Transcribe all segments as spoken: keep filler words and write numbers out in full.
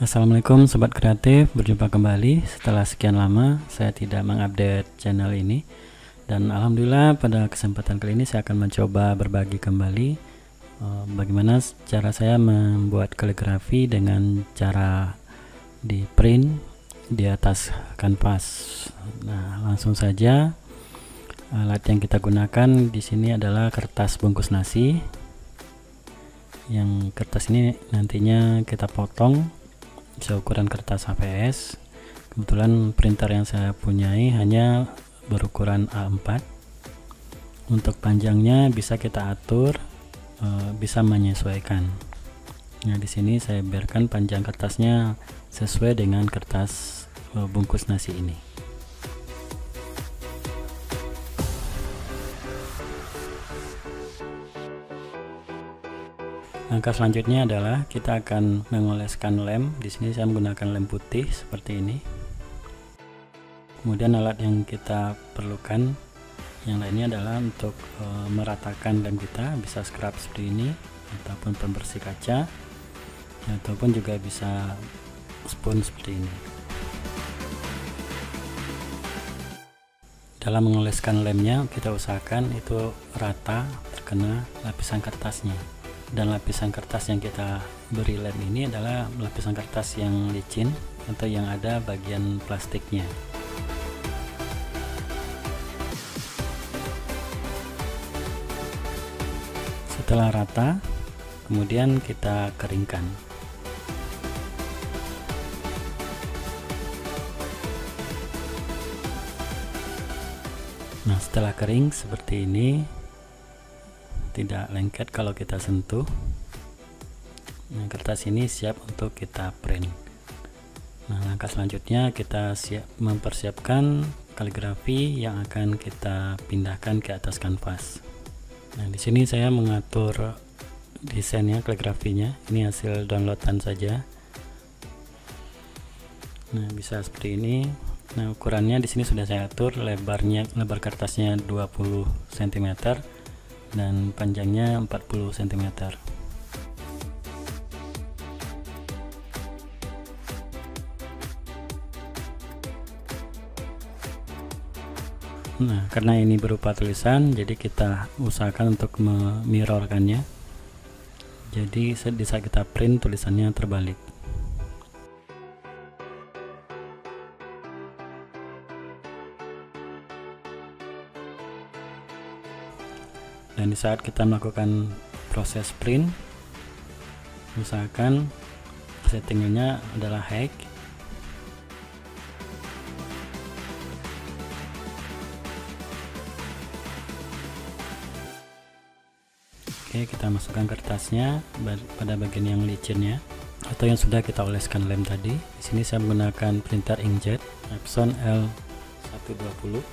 Assalamualaikum Sobat Kreatif, berjumpa kembali setelah sekian lama saya tidak mengupdate channel ini. Dan Alhamdulillah pada kesempatan kali ini saya akan mencoba berbagi kembali uh, bagaimana cara saya membuat kaligrafi dengan cara di print di atas kanvas. Nah, langsung saja, alat yang kita gunakan di sini adalah kertas bungkus nasi. Yang kertas ini nantinya kita potong seukuran kertas H P S. Kebetulan printer yang saya punyai hanya berukuran A empat. Untuk panjangnya bisa kita atur, e, bisa menyesuaikan. Nah, di sini saya biarkan panjang kertasnya sesuai dengan kertas e, bungkus nasi ini. Langkah selanjutnya adalah kita akan mengoleskan lem. Di sini saya menggunakan lem putih seperti ini. Kemudian alat yang kita perlukan yang lainnya adalah untuk e, meratakan lem kita, bisa scrub seperti ini ataupun pembersih kaca, ataupun juga bisa spoon seperti ini. Dalam mengoleskan lemnya kita usahakan itu rata terkena lapisan kertasnya. Dan lapisan kertas yang kita beri lem ini adalah lapisan kertas yang licin atau yang ada bagian plastiknya. Setelah rata, kemudian kita keringkan. Nah, setelah kering seperti ini, tidak lengket kalau kita sentuh. Nah, kertas ini siap untuk kita print. Nah, langkah selanjutnya kita siap mempersiapkan kaligrafi yang akan kita pindahkan ke atas kanvas. Nah, di sini saya mengatur desainnya, kaligrafinya. Ini hasil downloadan saja. Nah, bisa seperti ini. Nah, ukurannya di sini sudah saya atur, lebarnya lebar kertasnya dua puluh sentimeter. Dan panjangnya empat puluh sentimeter. Nah, karena ini berupa tulisan, jadi kita usahakan untuk memirrorkannya. Jadi di saat kita print tulisannya terbalik. Dan di saat kita melakukan proses print, usahakan settingannya adalah high. Oke, kita masukkan kertasnya pada bagian yang licinnya atau yang sudah kita oleskan lem tadi. Di sini saya menggunakan printer inkjet Epson L seratus dua puluh.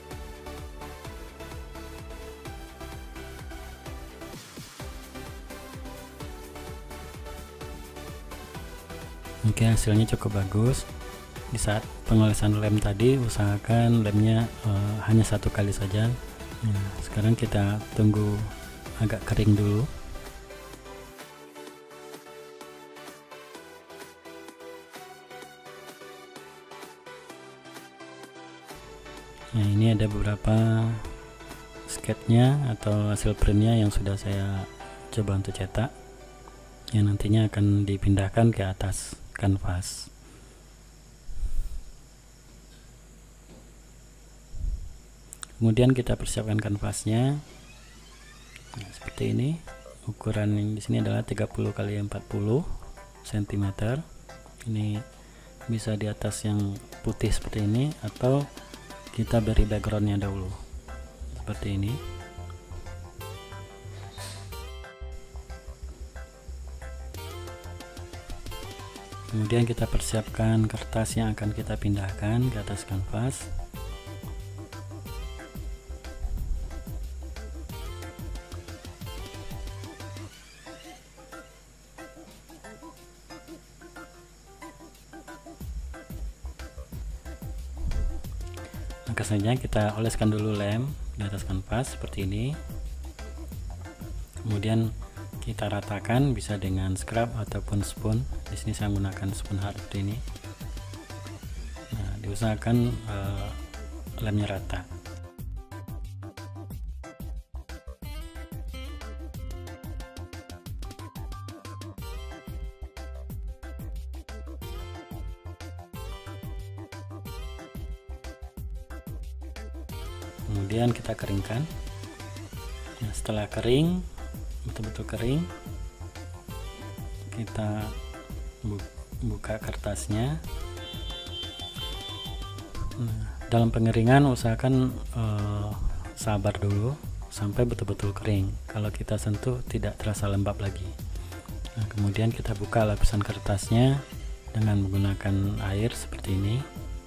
Oke, hasilnya cukup bagus. Di saat pengolesan lem tadi usahakan lemnya uh, hanya satu kali saja. Nah, sekarang kita tunggu agak kering dulu. Nah, ini ada beberapa sketchnya atau hasil printnya yang sudah saya coba untuk cetak, yang nantinya akan dipindahkan ke atas kanvas. Kemudian kita persiapkan kanvasnya. Nah, seperti ini. Ukuran yang di sini adalah tiga puluh kali empat puluh sentimeter. Ini bisa di atas yang putih seperti ini atau kita beri backgroundnya dahulu seperti ini. Kemudian kita persiapkan kertas yang akan kita pindahkan ke atas kanvas. Langkah selanjutnya kita oleskan dulu lem di atas kanvas seperti ini. Kemudian kita ratakan, bisa dengan scrub ataupun spoon. Di sini saya menggunakan spoon hard ini. Nah, diusahakan uh, lemnya rata. Kemudian kita keringkan. Nah, setelah kering, betul-betul kering, kita buka kertasnya. Nah, dalam pengeringan usahakan uh, sabar dulu sampai betul-betul kering. Kalau kita sentuh tidak terasa lembab lagi. Nah, kemudian kita buka lapisan kertasnya dengan menggunakan air seperti ini.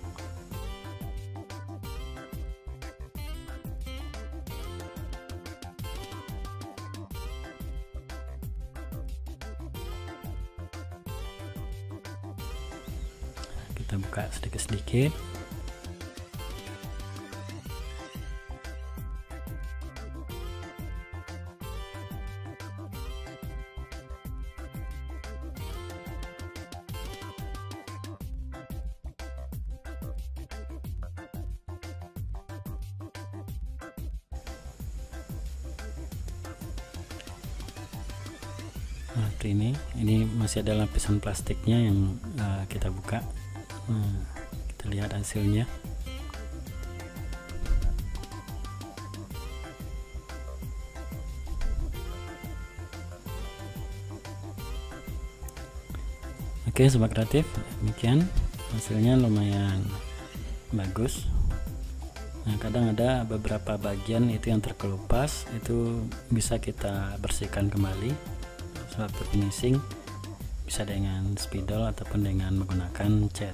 Kita buka sedikit-sedikit. Nah, seperti ini. Ini masih ada lapisan plastiknya yang uh, kita buka. Nah, kita lihat hasilnya. Oke, sobat kreatif, demikian hasilnya lumayan bagus. Nah, kadang ada beberapa bagian itu yang terkelupas, itu bisa kita bersihkan kembali. Suatu finishing bisa dengan spidol ataupun dengan menggunakan cat.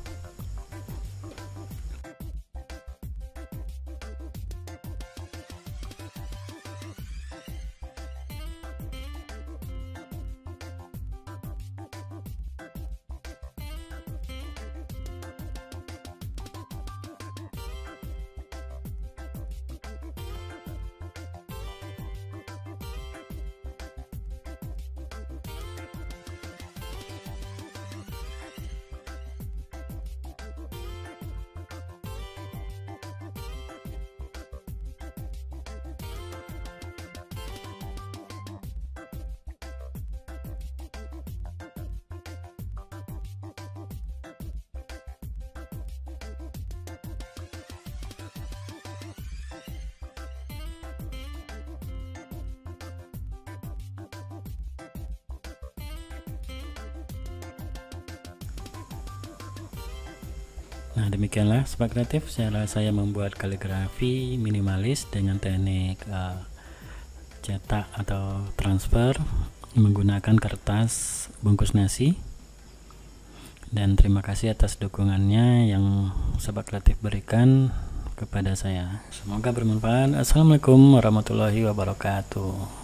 Nah, demikianlah sobat kreatif, cara saya membuat kaligrafi minimalis dengan teknik uh, cetak atau transfer menggunakan kertas bungkus nasi. Dan terima kasih atas dukungannya yang sobat kreatif berikan kepada saya. Semoga bermanfaat. Assalamualaikum warahmatullahi wabarakatuh.